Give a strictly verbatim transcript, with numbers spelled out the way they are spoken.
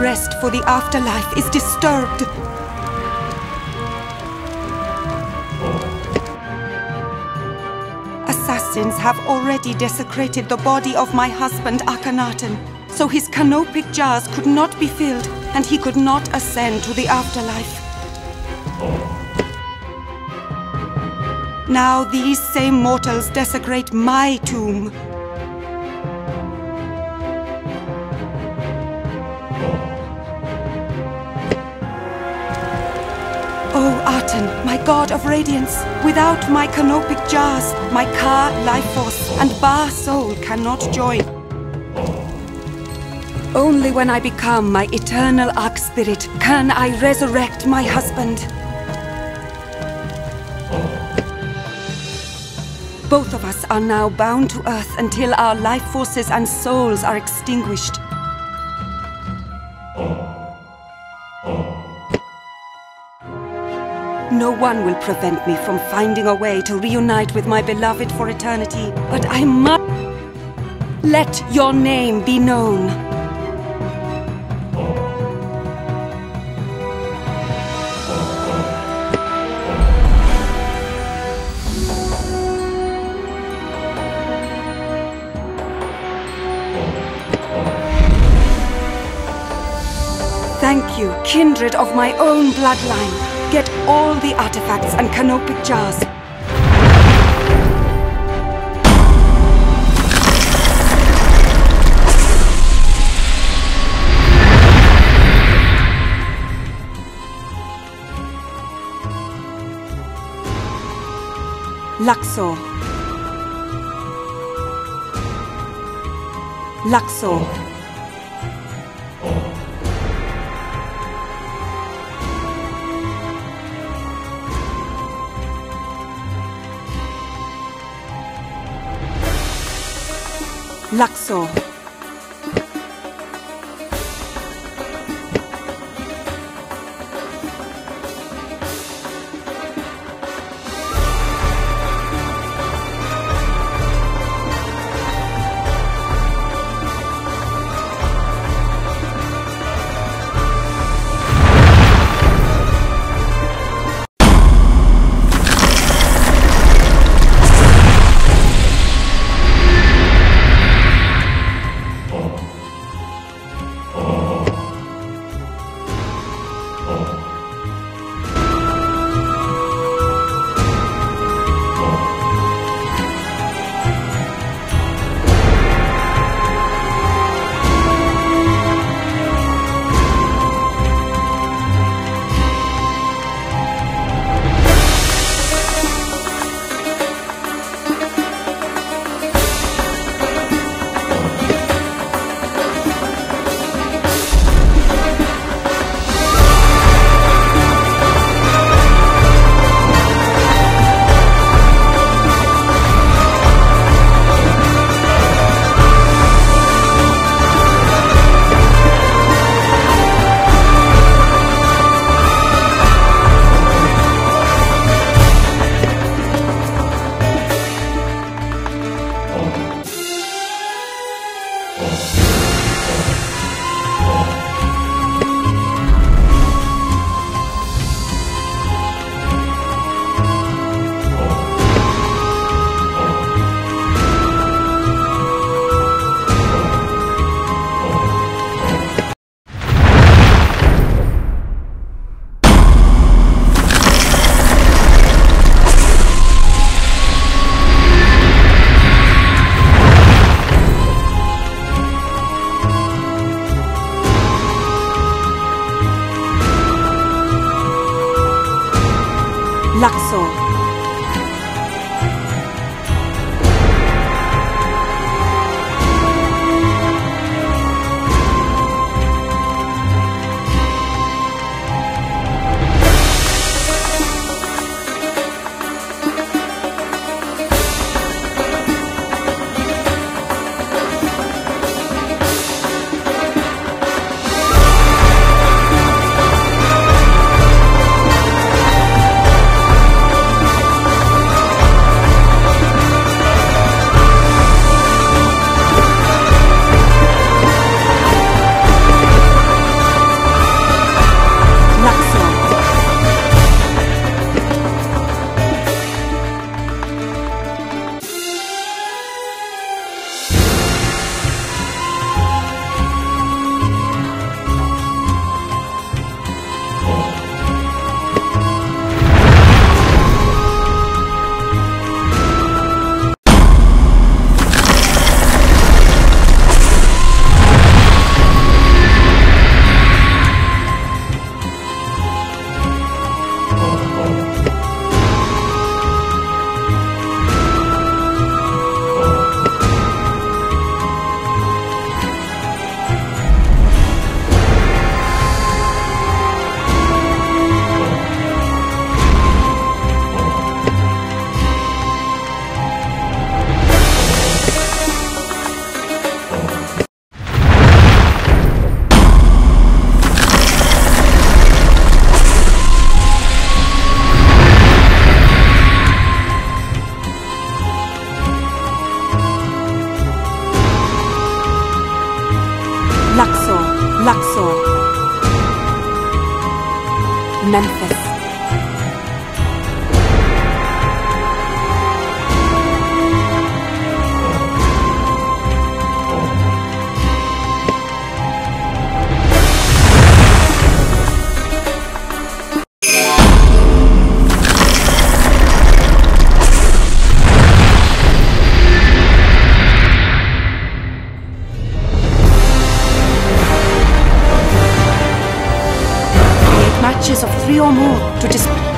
rest for the afterlife is disturbed. Assassins have already desecrated the body of my husband Akhenaten, so his canopic jars could not be filled, and he could not ascend to the afterlife. Now these same mortals desecrate my tomb. Oh, Aten, my god of radiance, without my canopic jars, my Ka life force and Ba soul cannot join. Only when I become my eternal Arc Spirit can I resurrect my husband. Both of us are now bound to Earth until our life forces and souls are extinguished. No one will prevent me from finding a way to reunite with my beloved for eternity, but I must let your name be known. Thank you, kindred of my own bloodline. Get all the artifacts and canopic jars. Luxor. Luxor. Luxor. Luxor. Memphis. Matches of three or more to display.